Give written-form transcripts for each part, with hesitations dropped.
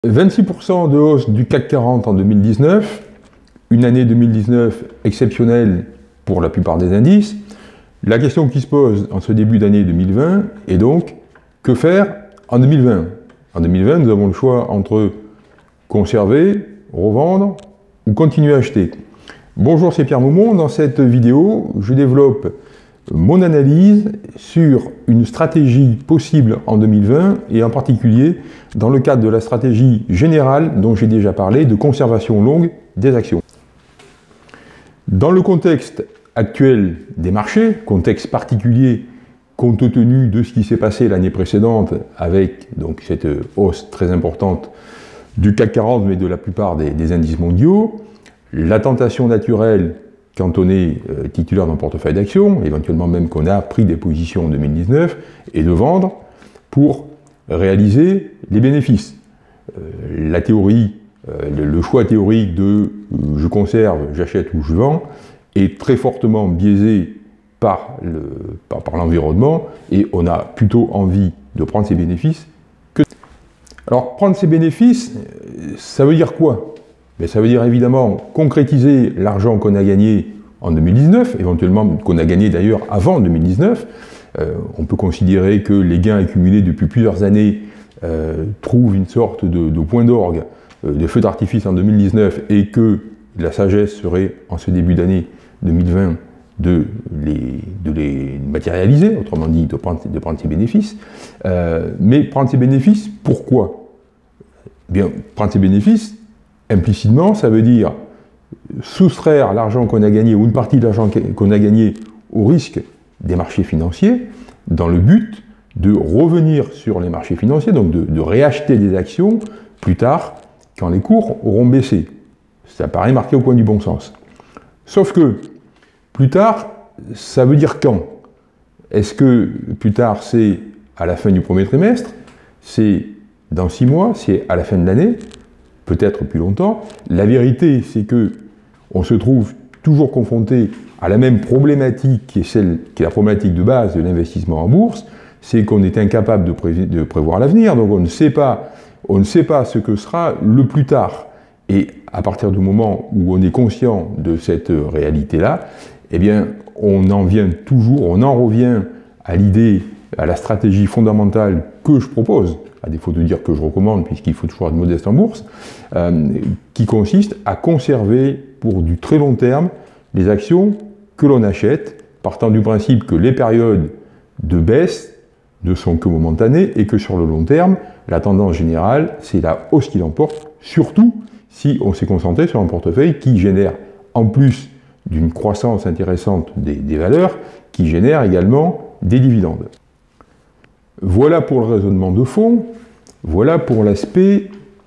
26% de hausse du CAC 40 en 2019, une année 2019 exceptionnelle pour la plupart des indices. La question qui se pose en ce début d'année 2020 est donc, que faire en 2020? En 2020, nous avons le choix entre conserver, revendre ou continuer à acheter. Bonjour, c'est Pierre Moumont. Dans cette vidéo, je développe mon analyse sur une stratégie possible en 2020 et en particulier dans le cadre de la stratégie générale dont j'ai déjà parlé de conservation longue des actions. Dans le contexte actuel des marchés, contexte particulier compte tenu de ce qui s'est passé l'année précédente avec donc cette hausse très importante du CAC 40 mais de la plupart des indices mondiaux, la tentation naturelle quand on est titulaire d'un portefeuille d'actions, éventuellement même qu'on a pris des positions en 2019, et de vendre pour réaliser les bénéfices. La théorie, le choix théorique de je conserve, j'achète ou je vends est très fortement biaisé par l'environnement et on a plutôt envie de prendre ces bénéfices que... Alors prendre ces bénéfices, ça veut dire quoi? Mais ça veut dire évidemment concrétiser l'argent qu'on a gagné en 2019, éventuellement qu'on a gagné d'ailleurs avant 2019. On peut considérer que les gains accumulés depuis plusieurs années trouvent une sorte de point d'orgue, de feu d'artifice en 2019 et que la sagesse serait en ce début d'année 2020 de les matérialiser, autrement dit de prendre ces bénéfices. Mais prendre ces bénéfices, pourquoi? Eh bien, prendre ces bénéfices, implicitement, ça veut dire soustraire l'argent qu'on a gagné ou une partie de l'argent qu'on a gagné au risque des marchés financiers dans le but de revenir sur les marchés financiers, donc de réacheter des actions plus tard quand les cours auront baissé. Ça paraît marqué au coin du bon sens. Sauf que plus tard, ça veut dire quand? Est-ce que plus tard c'est à la fin du premier trimestre? C'est dans 6 mois? C'est à la fin de l'année? Peut-être plus longtemps. La vérité, c'est que on se trouve toujours confronté à la même problématique qui est la problématique de base de l'investissement en bourse, c'est qu'on est incapable de prévoir l'avenir, donc on ne sait pas ce que sera le plus tard. Et à partir du moment où on est conscient de cette réalité-là, eh bien, on en revient à l'idée, à la stratégie fondamentale que je propose, à défaut de dire que je recommande, puisqu'il faut toujours être modeste en bourse, qui consiste à conserver pour du très long terme les actions que l'on achète, partant du principe que les périodes de baisse ne sont que momentanées et que sur le long terme, la tendance générale, c'est la hausse qui l'emporte, surtout si on s'est concentré sur un portefeuille qui génère, en plus d'une croissance intéressante des valeurs, qui génère également des dividendes. Voilà pour le raisonnement de fond, voilà pour l'aspect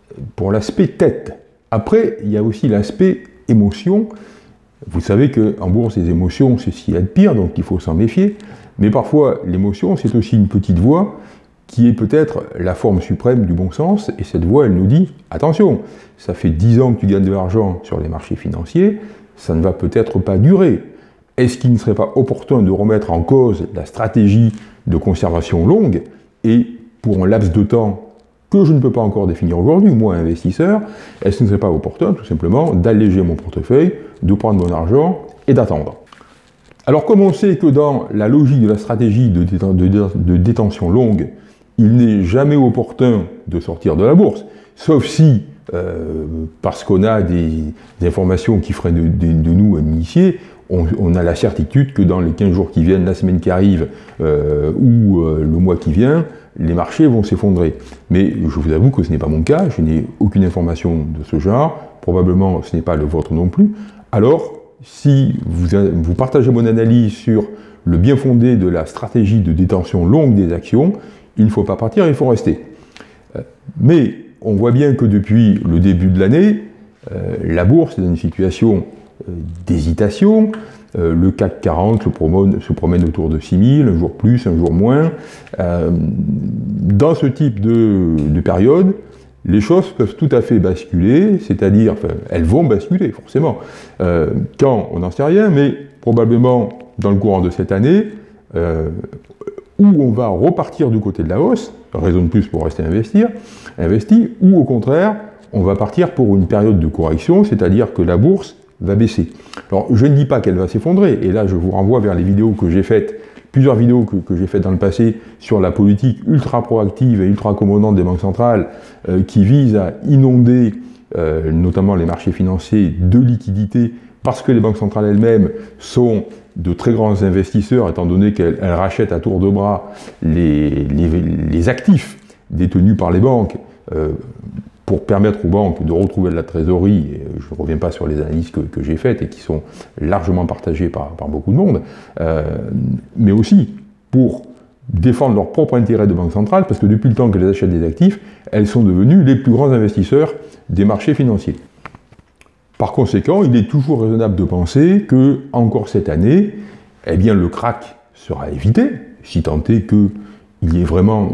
tête. Après, il y a aussi l'aspect émotion. Vous savez qu'en bourse, les émotions, c'est ce qu'il y a de pire, donc il faut s'en méfier. Mais parfois, l'émotion, c'est aussi une petite voix qui est peut-être la forme suprême du bon sens, et cette voix, elle nous dit « Attention, ça fait 10 ans que tu gagnes de l'argent sur les marchés financiers, ça ne va peut-être pas durer. Est-ce qu'il ne serait pas opportun de remettre en cause la stratégie de conservation longue et pour un laps de temps que je ne peux pas encore définir aujourd'hui, moi investisseur, est-ce qu'il ne serait pas opportun tout simplement d'alléger mon portefeuille, de prendre mon argent et d'attendre? Alors comme on sait que dans la logique de la stratégie de détention longue, il n'est jamais opportun de sortir de la bourse, sauf si, parce qu'on a des informations qui feraient de nous un initié, on a la certitude que dans les 15 jours qui viennent, la semaine qui arrive ou le mois qui vient, les marchés vont s'effondrer. Mais je vous avoue que ce n'est pas mon cas, je n'ai aucune information de ce genre, probablement ce n'est pas le vôtre non plus. Alors, si vous partagez mon analyse sur le bien fondé de la stratégie de détention longue des actions, il ne faut pas partir, il faut rester. Mais on voit bien que depuis le début de l'année, la bourse est dans une situation d'hésitation. Le CAC 40 se promène autour de 6000, un jour plus, un jour moins. Dans ce type de période, les choses peuvent tout à fait basculer, c'est-à-dire, enfin, elles vont basculer, forcément. Quand, on n'en sait rien, mais probablement dans le courant de cette année, où on va repartir du côté de la hausse, raison de plus pour rester investi, ou au contraire, on va partir pour une période de correction, c'est-à-dire que la bourse va baisser. Alors, je ne dis pas qu'elle va s'effondrer, et là, je vous renvoie vers les vidéos que j'ai faites, plusieurs vidéos que j'ai faites dans le passé sur la politique ultra proactive et ultra accommodante des banques centrales qui vise à inonder notamment les marchés financiers de liquidités parce que les banques centrales elles-mêmes sont de très grands investisseurs étant donné qu'elles rachètent à tour de bras les actifs détenus par les banques pour permettre aux banques de retrouver de la trésorerie. Et je ne reviens pas sur les analyses que j'ai faites et qui sont largement partagées par beaucoup de monde, mais aussi pour défendre leur propre intérêt de banque centrale, parce que depuis le temps qu'elles achètent des actifs, elles sont devenues les plus grands investisseurs des marchés financiers. Par conséquent, il est toujours raisonnable de penser que, encore cette année, eh bien, le krach sera évité, si tant est qu'il y ait vraiment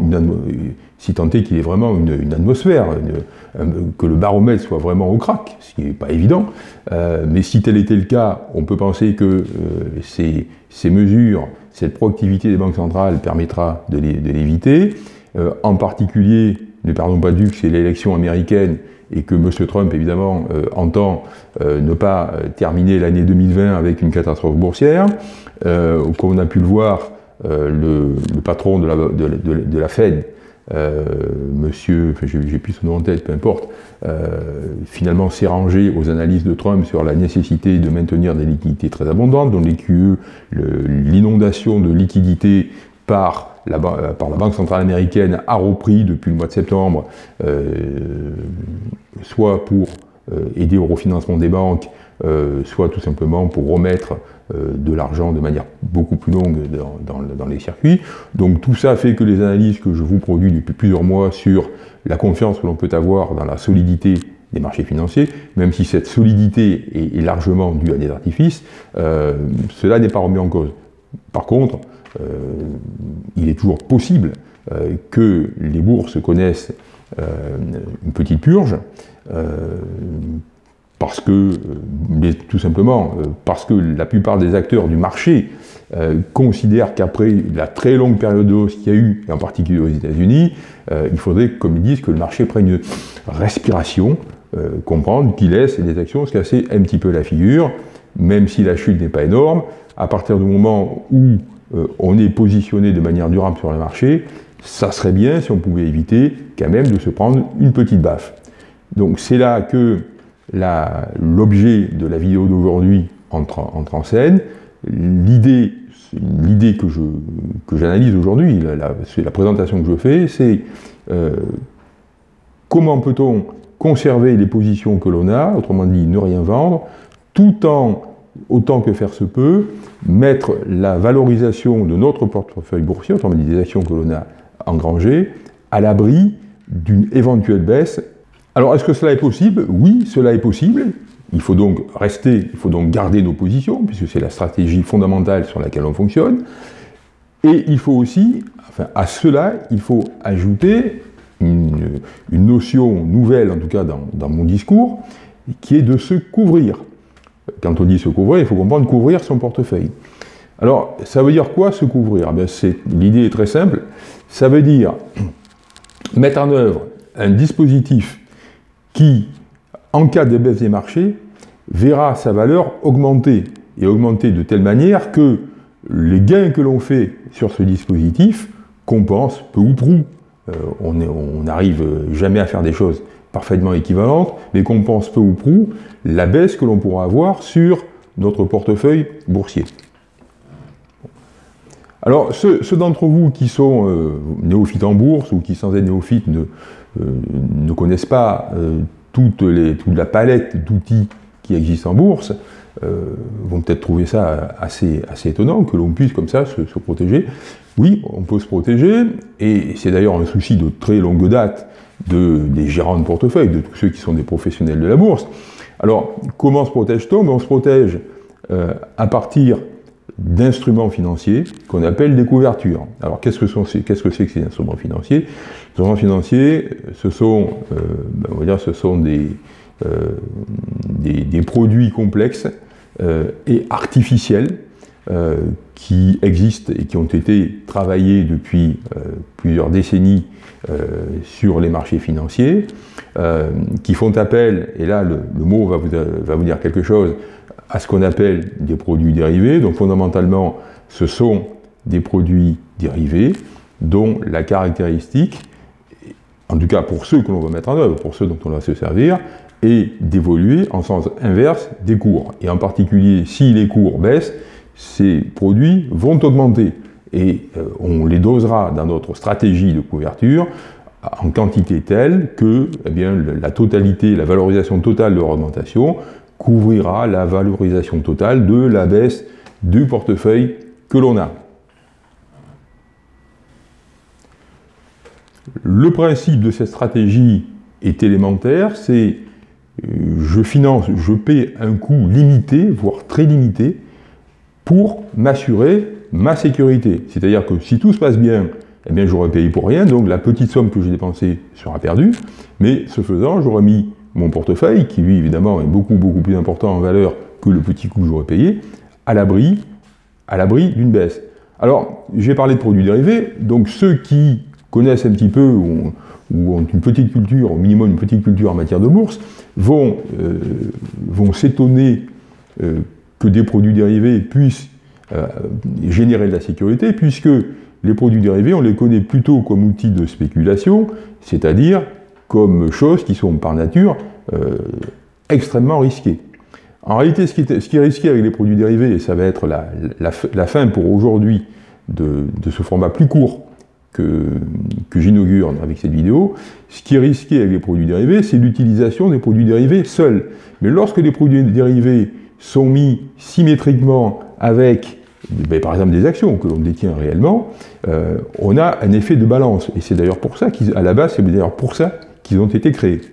une atmosphère, que le baromètre soit vraiment au krach, ce qui n'est pas évident. Mais si tel était le cas, on peut penser que ces mesures, cette proactivité des banques centrales permettra de l'éviter. En particulier, ne perdons pas de vue que c'est l'élection américaine et que M. Trump, évidemment, entend ne pas terminer l'année 2020 avec une catastrophe boursière. Comme on a pu le voir, le patron de la Fed, monsieur, enfin, j'ai plus son nom en tête, peu importe, finalement s'est rangé aux analyses de Trump sur la nécessité de maintenir des liquidités très abondantes, donc les QE, l'inondation de liquidités par la Banque centrale américaine a repris depuis le mois de septembre, soit pour aider au refinancement des banques, soit tout simplement pour remettre de l'argent de manière beaucoup plus longue dans les circuits. Donc tout ça fait que les analyses que je vous produis depuis plusieurs mois sur la confiance que l'on peut avoir dans la solidité des marchés financiers, même si cette solidité est largement due à des artifices, cela n'est pas remis en cause. Par contre, il est toujours possible que les bourses connaissent une petite purge, tout simplement parce que la plupart des acteurs du marché considèrent qu'après la très longue période de hausse qu'il y a eu, et en particulier aux États-Unis, il faudrait, comme ils disent, que le marché prenne une respiration, comprendre qu'il laisse les actions se casser un petit peu la figure, même si la chute n'est pas énorme. À partir du moment où on est positionné de manière durable sur le marché, ça serait bien si on pouvait éviter quand même de se prendre une petite baffe. Donc c'est là que l'objet de la vidéo d'aujourd'hui entre en scène. L'idée que j'analyse aujourd'hui, la présentation que je fais, c'est comment peut-on conserver les positions que l'on a, autrement dit ne rien vendre, tout en, autant que faire se peut, mettre la valorisation de notre portefeuille boursier, autrement dit des actions que l'on a engrangées, à l'abri d'une éventuelle baisse. Alors, est-ce que cela est possible? Oui, cela est possible. Il faut donc garder nos positions, puisque c'est la stratégie fondamentale sur laquelle on fonctionne. Et il faut aussi, à cela, il faut ajouter une notion nouvelle, en tout cas dans mon discours, qui est de se couvrir. Quand on dit se couvrir, il faut comprendre couvrir son portefeuille. Alors, ça veut dire quoi, se couvrir? L'idée est très simple. Ça veut dire mettre en œuvre un dispositif qui, en cas de baisse des marchés, verra sa valeur augmenter, et augmenter de telle manière que les gains que l'on fait sur ce dispositif compensent peu ou prou. On n'arrive jamais à faire des choses parfaitement équivalentes, mais compense peu ou prou la baisse que l'on pourra avoir sur notre portefeuille boursier. Alors, ceux d'entre vous qui sont néophytes en bourse, ou qui sans être néophytes ne connaissent pas toute la palette d'outils qui existent en bourse, vont peut-être trouver ça assez étonnant, que l'on puisse comme ça se protéger. Oui, on peut se protéger, et c'est d'ailleurs un souci de très longue date des gérants de portefeuille, de tous ceux qui sont des professionnels de la bourse. Alors, comment se protège-t-on? On se protège à partir d'instruments financiers qu'on appelle des couvertures. Alors, qu'est-ce que c'est que ces instruments financiers? Les instruments financiers, ce sont des produits complexes et artificiels qui existent et qui ont été travaillés depuis plusieurs décennies sur les marchés financiers, qui font appel, et là le mot va vous dire quelque chose, à ce qu'on appelle des produits dérivés. Donc fondamentalement, ce sont des produits dérivés dont la caractéristique, en tout cas pour ceux que l'on va mettre en œuvre, pour ceux dont on va se servir, est d'évoluer en sens inverse des cours. Et en particulier, si les cours baissent, ces produits vont augmenter. Et on les dosera dans notre stratégie de couverture en quantité telle que la totalité, la valorisation totale de leur augmentation couvrira la valorisation totale de la baisse du portefeuille que l'on a. Le principe de cette stratégie est élémentaire, c'est je paie un coût limité, voire très limité, pour m'assurer ma sécurité. C'est-à-dire que si tout se passe bien, j'aurais payé pour rien, donc la petite somme que j'ai dépensée sera perdue, mais ce faisant, j'aurais mis mon portefeuille, qui lui évidemment est beaucoup plus important en valeur que le petit coût que j'aurais payé, à l'abri d'une baisse. Alors, j'ai parlé de produits dérivés, donc ceux qui connaissent un petit peu ou ont une petite culture, au minimum une petite culture en matière de bourse, vont s'étonner que des produits dérivés puissent générer de la sécurité, puisque les produits dérivés, on les connaît plutôt comme outils de spéculation, c'est-à-dire comme choses qui sont par nature extrêmement risquées. En réalité, ce qui est risqué avec les produits dérivés, et ça va être la fin pour aujourd'hui de ce format plus court que j'inaugure avec cette vidéo, ce qui est risqué avec les produits dérivés, c'est l'utilisation des produits dérivés seuls. Mais lorsque les produits dérivés sont mis symétriquement avec, par exemple, des actions que l'on détient réellement, on a un effet de balance. Et c'est d'ailleurs pour ça qu'à la base, c'est d'ailleurs pour ça qu'ils ont été créés.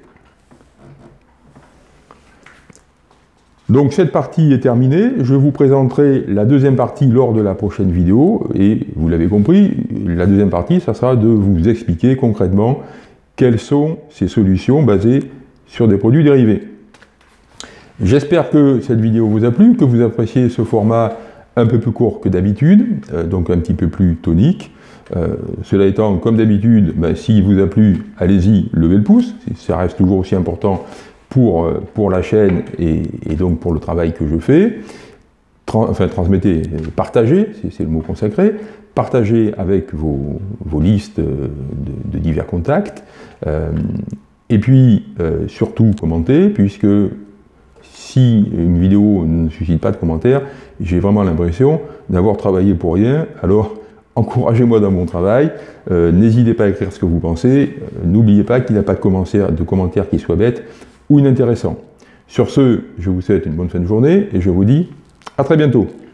Donc cette partie est terminée, je vous présenterai la deuxième partie lors de la prochaine vidéo, et vous l'avez compris, la deuxième partie, ça sera de vous expliquer concrètement quelles sont ces solutions basées sur des produits dérivés. J'espère que cette vidéo vous a plu, que vous appréciez ce format un peu plus court que d'habitude, donc un petit peu plus tonique. Cela étant, comme d'habitude, s'il vous a plu, allez-y, levez le pouce, ça reste toujours aussi important pour la chaîne et donc pour le travail que je fais. Transmettez, partagez, c'est le mot consacré, partagez avec vos listes de divers contacts, et puis surtout commentez, puisque si une vidéo ne suscite pas de commentaires, j'ai vraiment l'impression d'avoir travaillé pour rien. Alors encouragez-moi dans mon travail, n'hésitez pas à écrire ce que vous pensez, n'oubliez pas qu'il n'y a pas de commentaires qui soient bêtes ou inintéressants. Sur ce, je vous souhaite une bonne fin de journée et je vous dis à très bientôt.